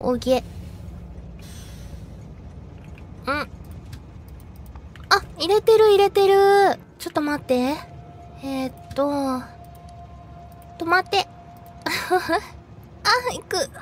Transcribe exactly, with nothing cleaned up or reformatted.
おげ。うん。あ、入れてる入れてる。ちょっと待って。えー、っと。止まって。あ、行く。